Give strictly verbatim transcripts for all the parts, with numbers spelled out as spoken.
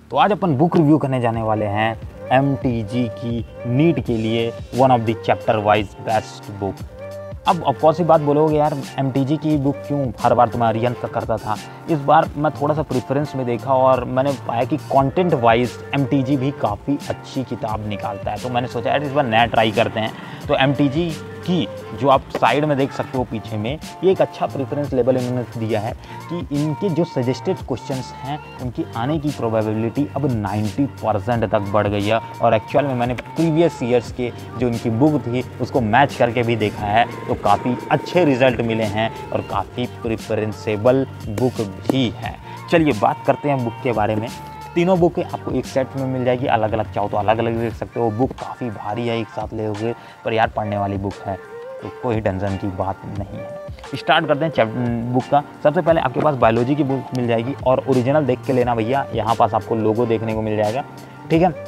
तो आज अपन book review करने जाने वाले हैं एम टी जी की नीट के लिए one of the chapter wise best book. अब ऑफकोर्स ही बात बोलोगे यार एम टी जी की बुक क्यों हर बार तुम्हें अरिहंत का करता था। इस बार मैं थोड़ा सा प्रेफरेंस में देखा और मैंने पाया कि content wise M T G भी काफ़ी अच्छी किताब निकालता है, तो मैंने सोचा यार इस बार नया ट्राई करते हैं। तो एम टी जी की जो आप साइड में देख सकते हो पीछे में, ये एक अच्छा प्रेफरेंस लेवल इन्होंने दिया है कि इनके जो सजेस्टेड क्वेश्चंस हैं उनकी आने की प्रोबेबिलिटी अब नब्बे परसेंट तक बढ़ गई है। और एक्चुअल में मैंने प्रीवियस ईयर्स के जो इनकी बुक थी उसको मैच करके भी देखा है, तो काफ़ी अच्छे रिजल्ट मिले हैं और काफ़ी प्रेफरेंसेबल बुक भी है। चलिए बात करते हैं बुक के बारे में। तीनों बुकें आपको एक सेट में मिल जाएगी, अलग अलग चाहो तो अलग अलग देख सकते हो। बुक काफ़ी भारी है, एक साथ ले पर यार पढ़ने वाली बुक है तो कोई टेंशन की बात नहीं है। स्टार्ट करते हैं चैप्टर बुक का। सबसे पहले आपके पास बायोलॉजी की बुक मिल जाएगी और ओरिजिनल देख के लेना भैया, यहाँ पास आपको लोगो देखने को मिल जाएगा, ठीक है।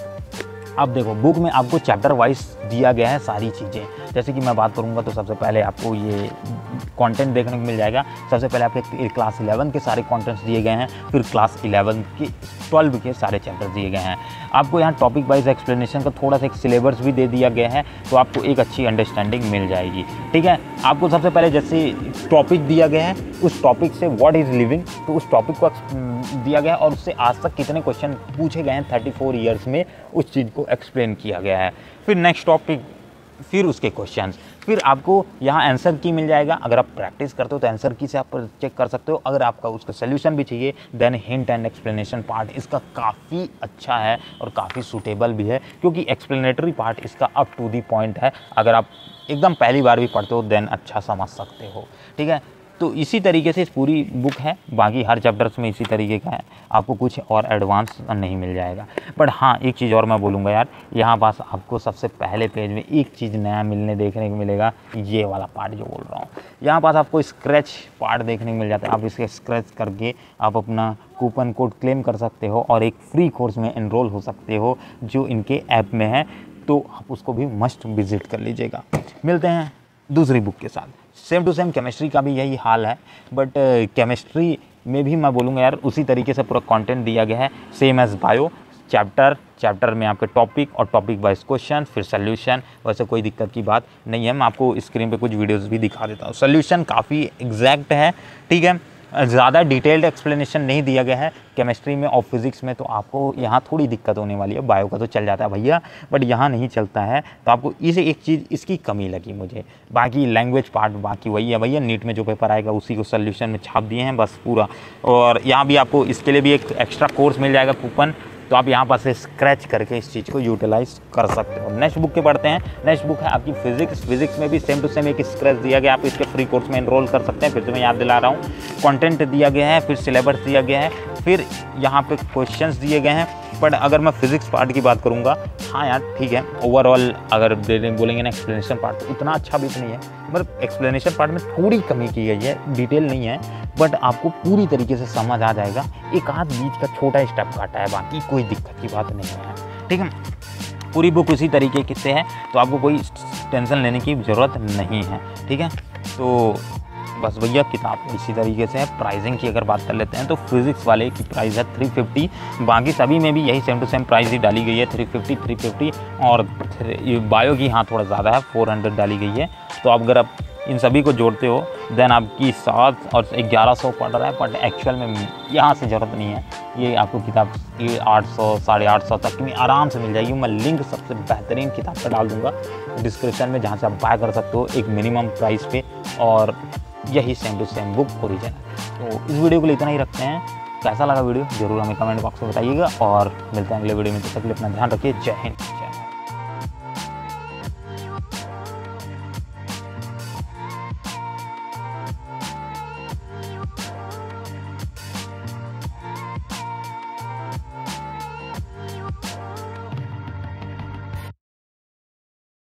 अब देखो बुक में आपको चैप्टर वाइज दिया गया है सारी चीज़ें। जैसे कि मैं बात करूंगा तो सबसे पहले आपको ये कंटेंट देखने को मिल जाएगा। सबसे पहले आपके क्लास इलेवन के सारे कंटेंट्स दिए गए हैं, फिर क्लास इलेवन के ट्वेल्व के सारे चैप्टर्स दिए गए हैं। आपको यहाँ टॉपिक वाइज एक्सप्लेनेशन का थोड़ा सा एक सिलेबस भी दे दिया गया है, तो आपको एक अच्छी अंडरस्टैंडिंग मिल जाएगी, ठीक है। आपको सबसे पहले जैसे टॉपिक दिया गया है, उस टॉपिक से व्हाट इज़ लिविंग, तो उस टॉपिक को दिया गया है और उससे आज तक कितने क्वेश्चन पूछे गए हैं थर्टी फोर ईयर्स में, उस चीज़ को एक्सप्लेन किया गया है। फिर नेक्स्ट टॉपिक, फिर उसके क्वेश्चंस, फिर आपको यहाँ आंसर की मिल जाएगा। अगर आप प्रैक्टिस करते हो तो आंसर की से आप चेक कर सकते हो। अगर आपका उसका सोल्यूशन भी चाहिए then hint and explanation part इसका काफ़ी अच्छा है और काफ़ी सूटेबल भी है, क्योंकि एक्सप्लेनेटरी पार्ट इसका अप टू दी पॉइंट है। अगर आप एकदम पहली बार भी पढ़ते हो देन अच्छा समझ सकते हो, ठीक है। तो इसी तरीके से इस पूरी बुक है, बाकी हर चैप्टर्स में इसी तरीके का है, आपको कुछ और एडवांस नहीं मिल जाएगा। बट हाँ एक चीज़ और मैं बोलूँगा यार, यहाँ पास आपको सबसे पहले पेज में एक चीज़ नया मिलने देखने को मिलेगा, ये वाला पार्ट जो बोल रहा हूँ। यहाँ पास आपको स्क्रैच पार्ट देखने को मिल जाता है। आप इसके स्क्रैच करके आप अपना कूपन कोड क्लेम कर सकते हो और एक फ्री कोर्स में एनरोल हो सकते हो जो इनके ऐप में है, तो आप उसको भी मस्ट विजिट कर लीजिएगा। मिलते हैं दूसरी बुक के साथ। सेम टू सेम केमिस्ट्री का भी यही हाल है, बट केमिस्ट्री uh, में भी मैं बोलूँगा यार उसी तरीके से पूरा कंटेंट दिया गया है, same as bio. Chapter chapter में आपके टॉपिक और टॉपिक वाइज क्वेश्चन, फिर सोल्यूशन। वैसे कोई दिक्कत की बात नहीं है, मैं आपको स्क्रीन पे कुछ वीडियोस भी दिखा देता हूँ। सोल्यूशन काफ़ी एग्जैक्ट है, ठीक है, ज़्यादा डिटेल्ड एक्सप्लेनेशन नहीं दिया गया है। केमिस्ट्री में और फिजिक्स में तो आपको यहाँ थोड़ी दिक्कत होने वाली है, बायो का तो चल जाता है भैया, बट यहाँ नहीं चलता है, तो आपको इसे एक चीज़ इसकी कमी लगी मुझे। बाकी लैंग्वेज पार्ट बाकी वही है भैया, नीट में जो पेपर आएगा उसी को सोल्यूशन में छाप दिए हैं बस पूरा। और यहाँ भी आपको इसके लिए भी एक एक्स्ट्रा कोर्स मिल जाएगा कूपन, तो आप यहाँ पर से स्क्रैच करके इस चीज़ को यूटिलाइज कर सकते हो। नेक्स्ट बुक के पढ़ते हैं। नेक्स्ट बुक है आपकी फिजिक्स। फिजिक्स में भी सेम टू सेम एक स्क्रैच दिया गया, आप इसके फ्री कोर्स में एनरोल कर सकते हैं। फिर से मैं याद दिला रहा हूँ, कंटेंट दिया गया है, फिर सिलेबस दिया गया है, फिर यहाँ पे क्वेश्चंस दिए गए हैं। बट अगर मैं फिजिक्स पार्ट की बात करूँगा, हाँ यार ठीक है, ओवरऑल अगर बोलेंगे ना एक्सप्लेनेशन पार्ट तो उतना अच्छा भी तो नहीं है, मतलब एक्सप्लेनेशन पार्ट में थोड़ी कमी की गई है, डिटेल नहीं है, बट आपको पूरी तरीके से समझ आ जाएगा। एक आध बीच का छोटा स्टेप काटा है, बाकी कोई दिक्कत की बात नहीं है, ठीक है। पूरी बुक उसी तरीके से है, तो आपको कोई टेंशन लेने की ज़रूरत नहीं है, ठीक है। तो बस भैया किताब इसी तरीके से है। प्राइसिंग की अगर बात कर लेते हैं तो फिजिक्स वाले की प्राइस है थ्री फिफ्टी, बाकी सभी में भी यही सेम टू सेम प्राइस ही डाली गई है, थ्री फिफ्टी थ्री फिफ्टी। और बायो की हाँ थोड़ा ज़्यादा है, फोर हंड्रेड डाली गई है। तो आप अगर आप इन सभी को जोड़ते हो देन आपकी सात और ग्यारह सौ पड़ रहा है, बट एक्चुअल में यहाँ से ज़रूरत नहीं है। ये आपको किताब ये आठ सौ साढ़े आठ सौ तक में आराम से मिल जाएगी। मैं लिंक सबसे बेहतरीन किताब का डाल दूँगा डिस्क्रिप्शन में, जहाँ से आप बाय कर सकते हो एक मिनिमम प्राइस पे, और यही same to same book original. तो इस वीडियो के लिए इतना ही रखते हैं। कैसा लगा वीडियो ज़रूर हमें कमेंट बॉक्स में बताइएगा, और मिलते हैं अगले वीडियो में। तब तक के लिए अपना ध्यान रखिए। जय हिंद, जय भारत।